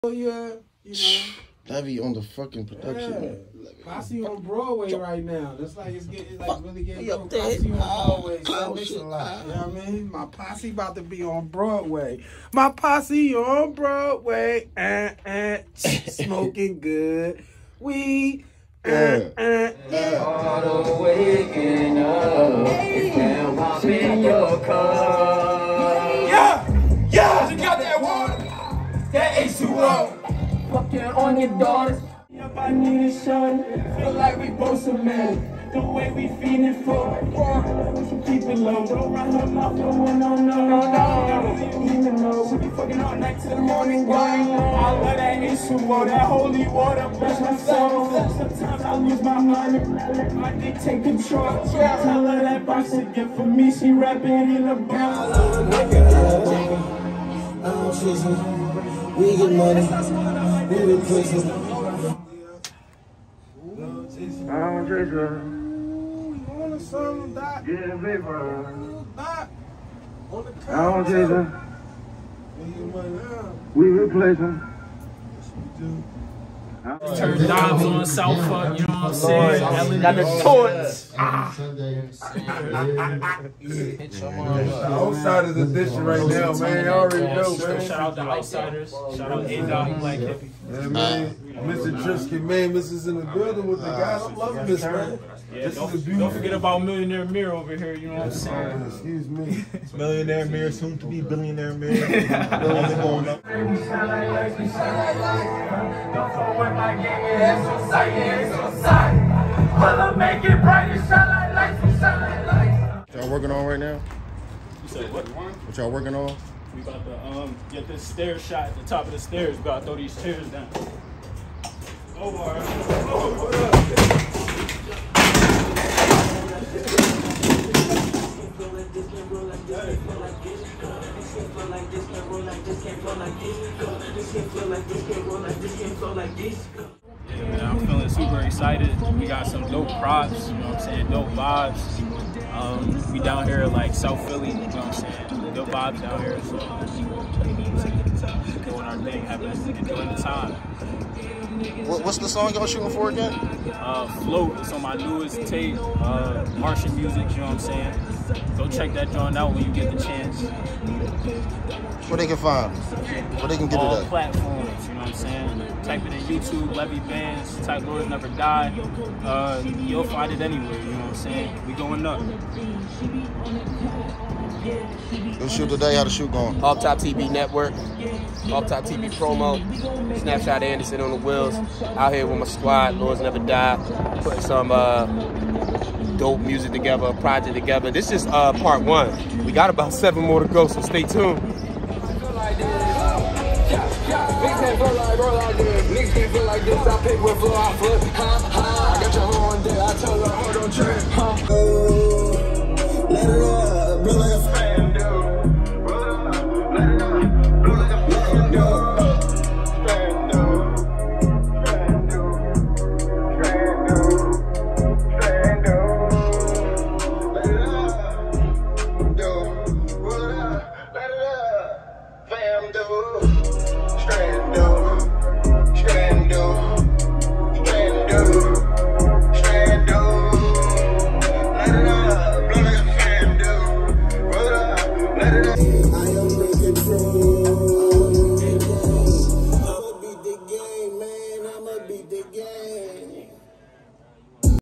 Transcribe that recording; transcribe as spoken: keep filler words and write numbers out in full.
Yeah, you know. Levy on the fucking production. Yeah. Posse on Broadway right now. That's like it's getting it's like really getting Fuck. Posse on Broadway. So Oh, that makes shit. a lot. You know what I mean? My posse about to be on Broadway. My posse on Broadway. Uh, uh, smoking good. We uh, uh, uh. All the waking up. It can pop in your cup. Yeah! Yeah! You got that water? That H two O. Fucking on your daughters. If I need a son, feel like we both some men. The way we feeding for it, we should keep it low. Don't run her mouth, no one, no, no, no, no. Even though we be fucking all night till the morning grind. I love that H two O, that holy water, bless my soul. Sometimes I lose my mind and I let my dick take control. Tell her that box again for me, she rapping in the bounce. I don't chase it. We get money. We replace it. I don't chase her. On the sun, dot. Yeah, paper. Dot. On the I don't chase her. We We replace her. Turn dimes on Southfuck, you know what I'm saying? Got the torch. The Outsiders edition right now, man. You already know, man. Shout out to Outsiders. Shout out A-Dot, Black Hippie. Yeah, man. Mister Trisky, man. Missus in the building with the guys. I'm loving this, man. Yeah, This don't, is a beautiful. don't forget about Millionaire Mirror over here, you know what I'm saying? Excuse me. Millionaire Mirror, soon to be billionaire Mirror. Only going up. Don't fuck with my game, yeah, it's so sight, yeah, it's so sight. Mother make it bright and shine like lights, we shine like lights. What y'all working on right now? You said what? What y'all working on? We about to um get this stair shot at the top of the stairs. We gotta throw these chairs down. Oh, all right. Oh, what up? Yeah, man, I'm feeling super excited. We got some dope props, you know what I'm saying, dope vibes. Um, we down here like South Philly, you know what I'm saying, dope vibes down here, so doing our thing, having enjoying the time. What, what's the song y'all shooting for again? Uh, Float, it's on my newest tape, uh, Martian music, you know what I'm saying. Go check that joint out when you get the chance. Where they can find it? Where they can get All it at? platforms, you know what I'm saying. Type it in YouTube, Levy Bands, type Lord Never Die. Uh, you'll find it anywhere, you know what I'm saying. We going up. Go shoot today. How the shoot going? Off Top T V Network, Off Top T V promo, Snapshot Anderson on the wheels, out here with my squad, Lords Never Die, putting some uh, dope music together, a project together. This is uh, part one. We got about seven more to go, so stay tuned. Niggas can't flow like roll like this. Niggas can't feel like this. I pick with flow, I flip. Ha ha. I got your hoe on there. I tell her, hold on, trip. Huh? Oh, let it up, bro, like a Fan dude. Roll it up. Let it up. Blow like a fan dude. Fan dude. Fan dude. Fan dude. Fan dude. Let it up. Dude. Roll it up. Let it up. Fam dude. Strand dude. Strand dude. Strand dude. Strand dude. Let it up. Blow like a fan dude. Roll it up. Let it up. I am in control. I'ma beat the game, man. I'ma beat the game.